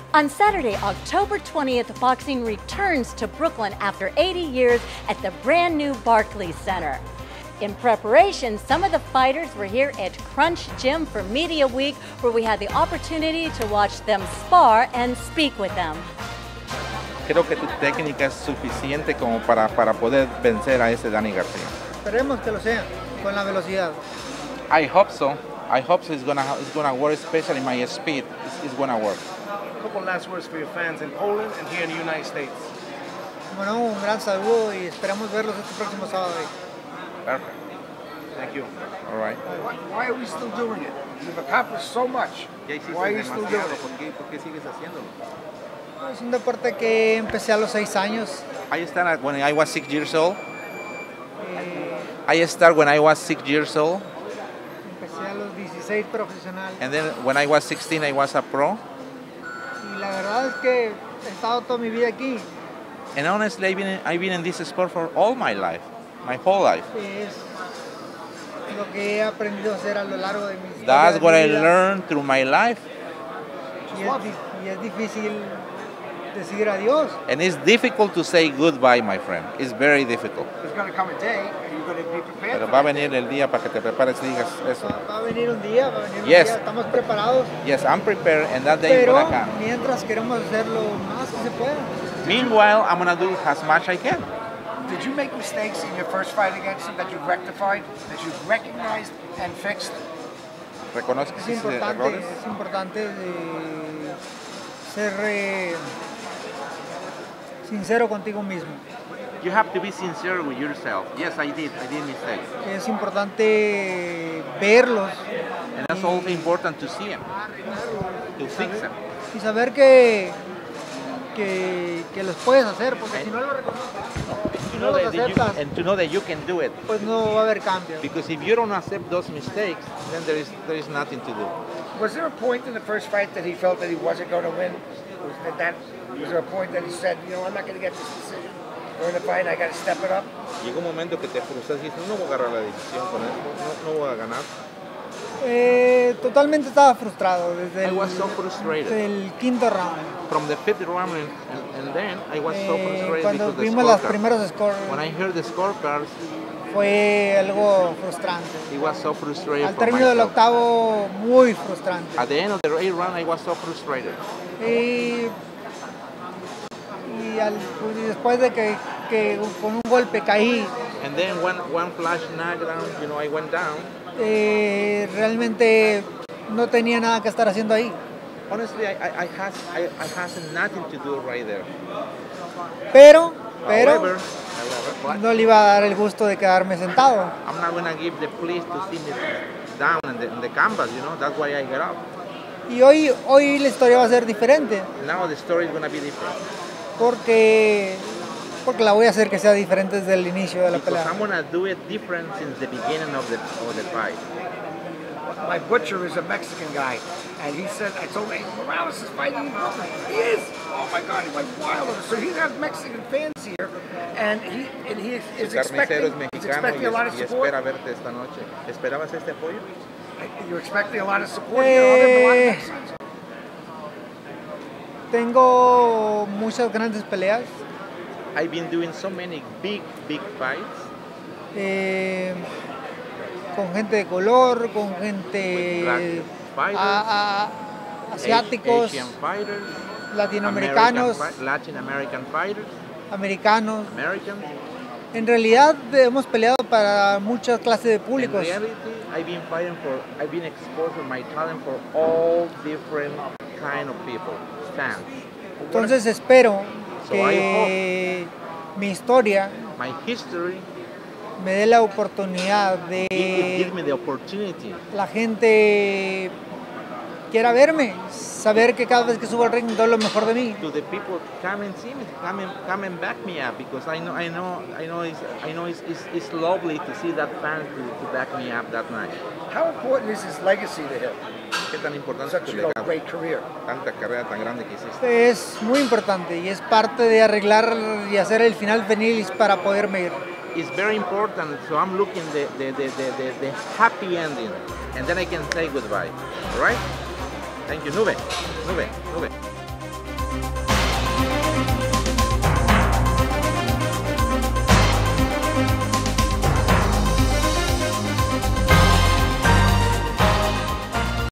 On Saturday, October 20th, boxing returns to Brooklyn after 80 years at the brand new Barclays Center. In preparation, some of the fighters were here at Crunch Gym for Media Week, where we had the opportunity to watch them spar and speak with them. Creo que tu técnica es suficiente como para poder vencer a ese Danny García. Esperemos que lo sea, con la velocidad. I hope so. I hope so. It's gonna work, especially my speed. It's gonna work. A couple last words for your fans in Poland and here in the United States. Bueno, un gran saludo y esperamos verlos este próximo sábado. Perfect. Thank you. All right. Why are we still doing it? You've accomplished so much. Why are you still doing it? ¿Por qué sigues haciéndolo? Es un deporte que empecé a los 6 años. I started when I was 6 years old. I started when I was 6 years old. Empecé a los 16 profesional. And then when I was 16, I was a pro. Y la verdad es que he estado toda mi vida aquí. And honestly, I've been in this sport for all my life, my whole life. Es lo que he aprendido a hacer a lo largo de mi vida. That's what I learned through my life. Y es difícil decir adiós. And it's difficult to say goodbye, my friend. It's very difficult. There's going to come a day and you're going to be prepared. Pero va a venir el día para que te prepares y digas eso. Va a venir un día, Yes. Estamos preparados. Yes, I'm prepared, and that day is Pero gonna come. mientras queremos hacer lo más que se pueda. Meanwhile, I'm gonna do as much I can. Did you make mistakes in your first fight against him that you've rectified, that you've recognized and fixed? Reconozco que Es sí, errores. importante ser sincero contigo mismo. You have to be sincere with yourself. Yes, I did mistakes. Es importante verlos And that's also important to see them, to fix them. y saber que los puedes hacer, porque si no lo reconoces, si no los aceptas, And to know that you can do it. pues no va a haber cambio. Because if you don't accept those mistakes, then there is nothing to do. Was there a point in the first fight that he felt that he wasn't going to win? Was there a point that he said, you know, I'm not going to get this decision during the fight, I got to step it up? Llegó un momento que te frustras y dices, no voy a agarrar la decisión con esto, no voy a ganar. Totalmente estaba frustrado desde I was so frustrated. el quinto round. From the fifth round and then I was so frustrated Cuando because the vimos los scorecard. primeros scores When I heard the scorecards, fue algo frustrante. it was so frustrating Al for término del myself. octavo, muy frustrante. At the end of the 8th round, I was so frustrated. Y después de que con un golpe caí, And then one flash knockdown, you know, I went down. realmente no tenía nada que estar haciendo ahí. Honestly, I had nothing to do right there. Pero However, no le iba a dar el gusto de quedarme sentado. I'm not going to give the police to see me down in the canvas, you know, that's why I got up. Y hoy la historia va a ser diferente, Now the story is going to be different. porque la voy a hacer que sea diferente desde el inicio de la Because pelea. I'm going to do it different since the beginning of the fight. My butcher is a Mexican guy, and he said, I told him, hey, Morales is fighting in Brooklyn. He is! Oh my God, he went wild. So he has Mexican fans here, and he is expecting a lot of y support. espera verte esta noche. ¿Esperabas este apoyo? You're expecting a lot of support here, a lot of Mexicans. Tengo muchas grandes peleas. I've been doing so many big fights. Con gente de color, con gente asiáticos, Asian fighters, latinoamericanos, Latin American fighters, americanos. Americans. En realidad hemos peleado para muchas clases de In públicos. reality, I've been exposed to my talent for all different kind of people, fans. Entonces espero So que mi historia My history me dé la oportunidad de give me the opportunity la gente quiera verme, saber que cada vez que subo al ring doy lo mejor de mí. to the people come and see me, come and back me up, because I know it's lovely to see that fan to back me up that night. How important is his legacy to him? Qué tan importante es Such tu a legado, great career. tanta carrera tan grande que hiciste. Es muy importante y es parte de arreglar y hacer el final feliz para poderme ir. It's very important, so I'm looking the happy ending, and then I can say goodbye. All right? Thank you, Nube. Bye.